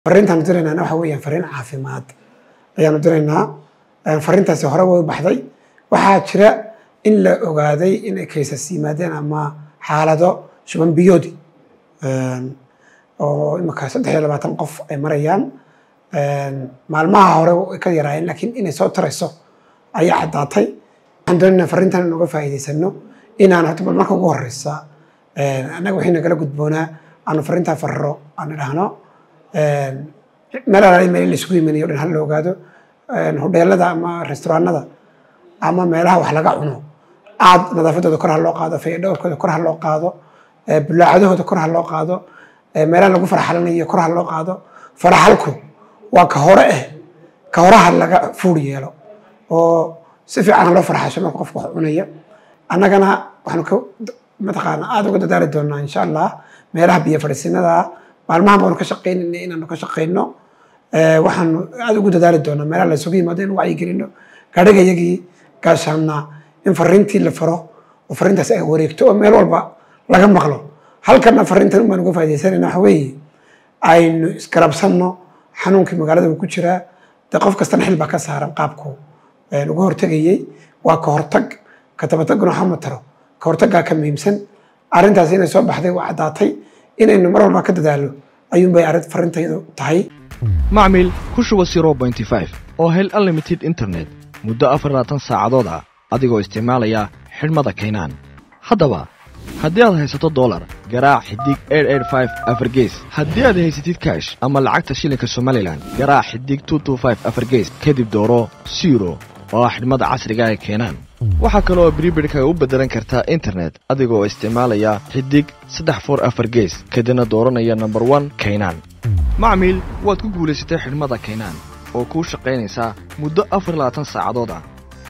فرينتان درينا أنا وحويا فرين عافيمات أيام درينا فرينتان سهرة وبحذي وحاشرة إلا أقعدي إن كيس السيمادين أما حالده شبان بيودي أو المكاسب هي لما تنقف مريان مع الماء هو كثيرين لكن إن صوت رئيسه أي أحد عطي عندنا فرينتان نوقف هاي سنو إن أنا هتبقى معك ورثة أنا وحين قالوا قدبونا أنا فرينتان فرّو أنا رهنا meelaha ay iskuyimayo dhan hal loo gaado hoteelada ama restaurantada ama meelaha wax laga cuno aad nadaafadooda kor hal loo qaado fayadhowrkooda kor hal loo qaado bulaacadooda kor hal loo qaado meelaha lagu farxalanayo kor hal loo qaado farxalku waa ka horaha laga fuul yeelo oo si fiican loo farxasho marka qofku wax cunayo annagana waxaan ka mataqaan aad uga dadaali doonaa insha Allah meelaha biyo fadhiisinada maalmaha baan ka shaqeynaa inaan ka shaqeyno waxaan aad ugu dadaali doonaa meelaha la isugu yimaado in wacyi gelino gaadhigayagii gaashaana in fariintii la faro oo fariintaas ay wareegto oo meel walba laga maqlo halkana fariintan baan uga faa'iideysanayna waxa weeye aynu iskarabsanno xanuunkii magaalada ku jira qof kasta xil baa ka saaran qaabku ugu hortagayay waa ka hortag ka tabatagno xamataro ka hortaga ka muhiimsan arintaas inay soo baxday waa cadaatay inaynu mar walba ka dadaalo ayuun bay arid farintaydu tahay macmiil ku shuba 0.5 oo hel unlimited internet muddo 24 saacadood ah adigoo isticmaalaya xidhmada Keenan haddaba haddii aad haysato dollar garaac xidig 885 afargees haddii aad haysatid cash ama lacagta shilinka Somaliland garaac xidig 225 afargees kadib dooro 0 oo xidhmada casriga ah Keenan waxa kale oo prepaid-ka u bedelan kartaa internet adigoo isticmaalaya xidig 34 gees kadibna dooranaya number 1 Keenan macmiil waad ku guuleysatay xidhmada Keenan oo ku shaqeynaysa muddo 24 saacadood ah